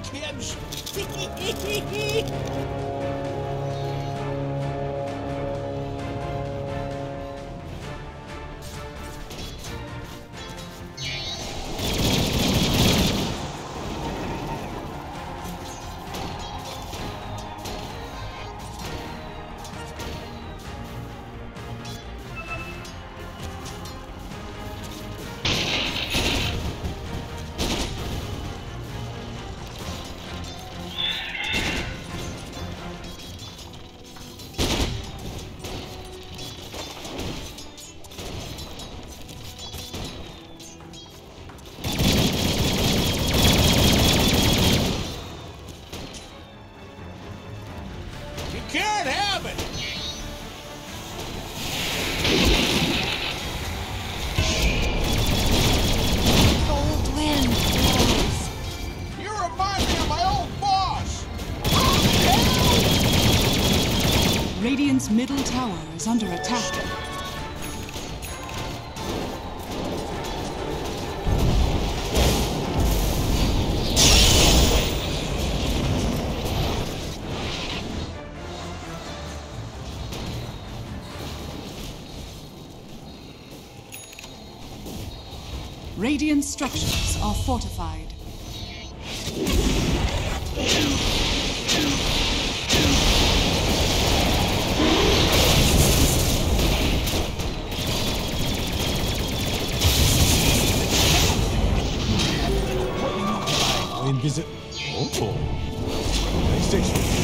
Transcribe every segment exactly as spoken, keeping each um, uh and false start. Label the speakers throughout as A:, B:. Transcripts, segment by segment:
A: kids. Can't have it!
B: Cold wind blows.
A: You remind me of my old boss!
C: Radiant's middle tower is under attack. Radiant structures are fortified.
D: Invisit. Oh. PlayStation.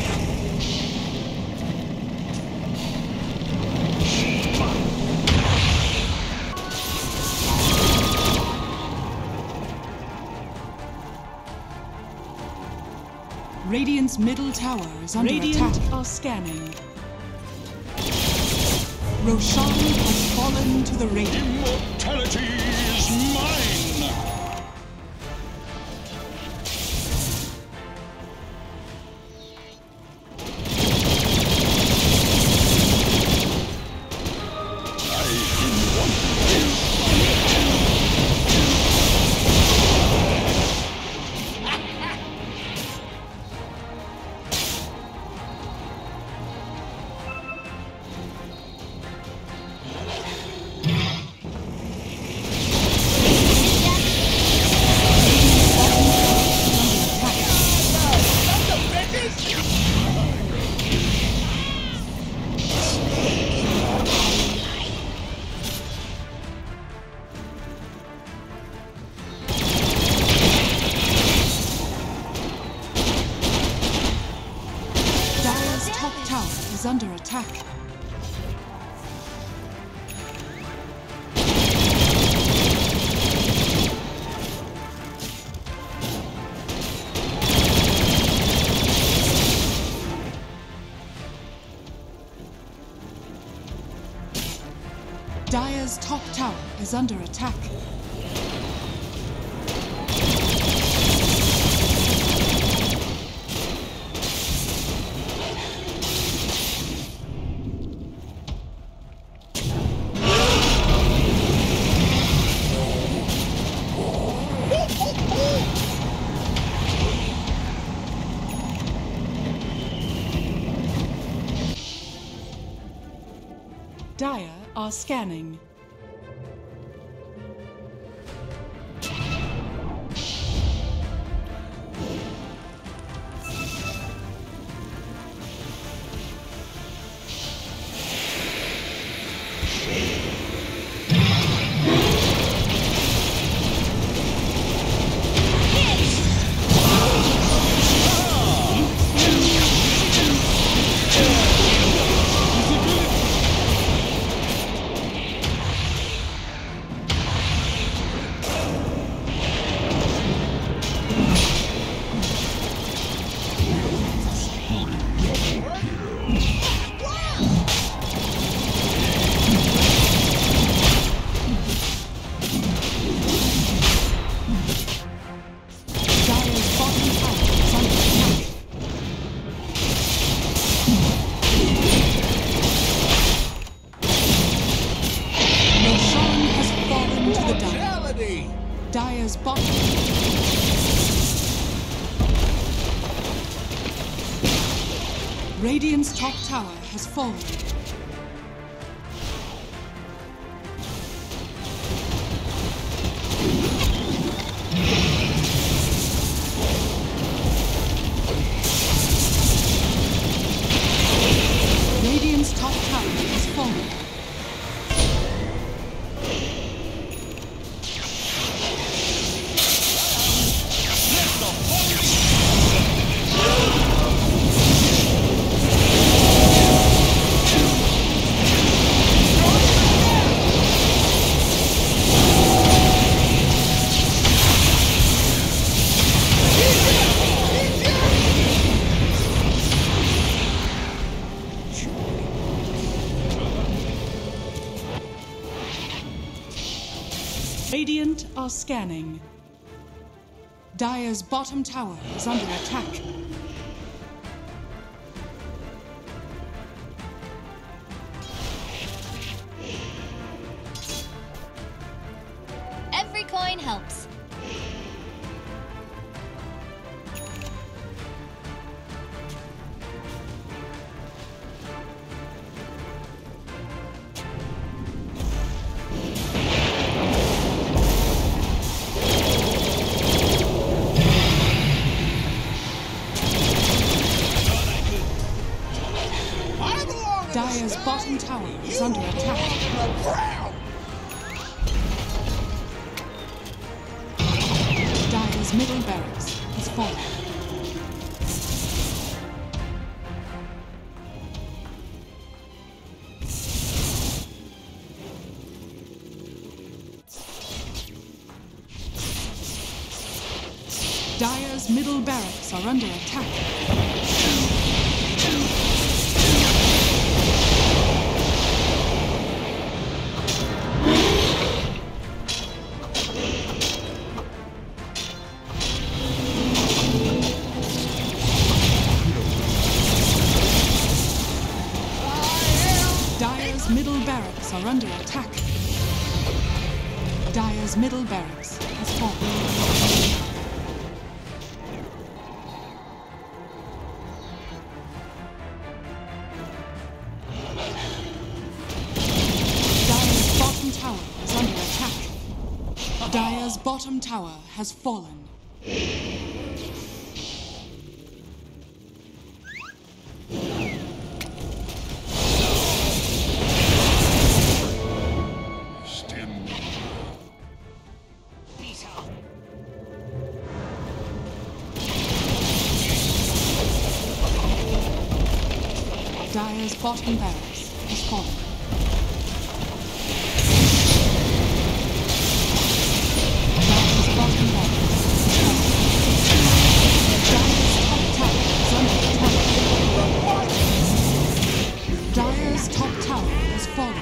C: Radiant's middle tower is under
E: Radiant
C: attack.
E: are scanning.
C: Roshan has fallen to the Radiant.
A: Immortality is mine!
C: Is under attack. Dire's top tower is under attack. Dire are scanning. Radiant's top tower has fallen. Radiant's top tower has fallen. Radiant are scanning. Dire's bottom tower is under attack.
B: Every coin helps.
C: Dire's bottom tower is under attack. Dire's middle barracks has fallen. Dire's middle barracks are under attack. Dire's middle barracks are under attack. Dire's middle barracks has fallen. Dire's bottom tower is under attack. Dire's bottom tower has fallen. Dire's bottom barracks has fallen. Dire's bottom barracks has fallen. Dire's top tower is under attack. Dire's top tower has fallen.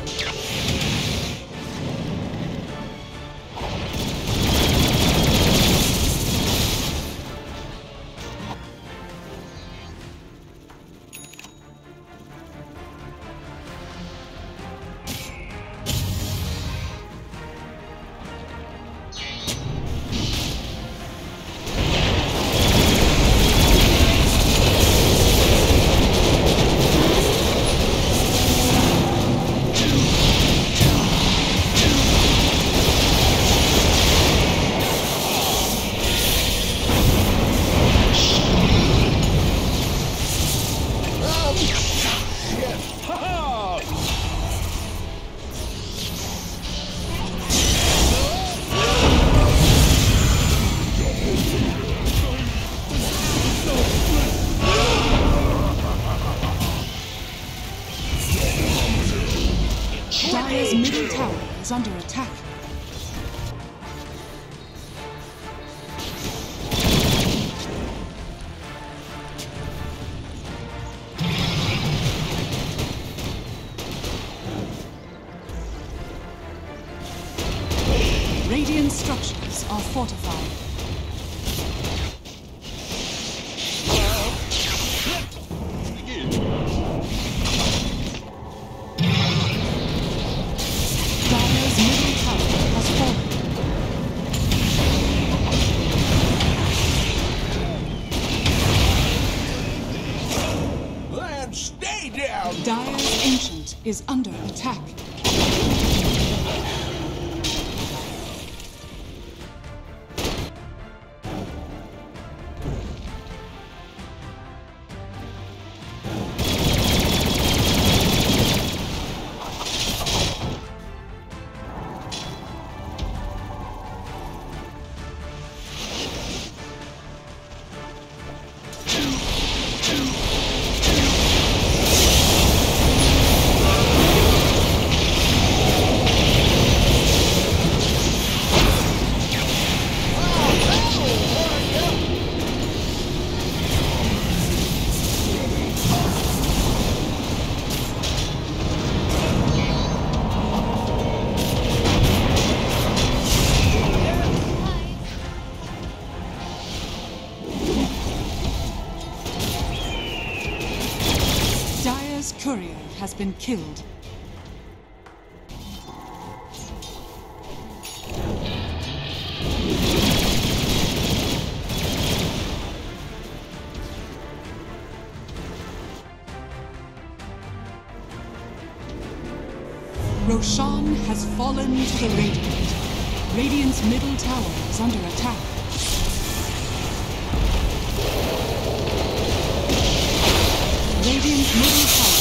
C: Dire's middle tower is under attack. Radiant structures are fortified. Dire's middle tower has fallen.
A: That's
C: Ancient is under attack. Dire's courier has been killed. Roshan has fallen to the Radiant. Radiant's middle tower is under attack. Radiant's middle tower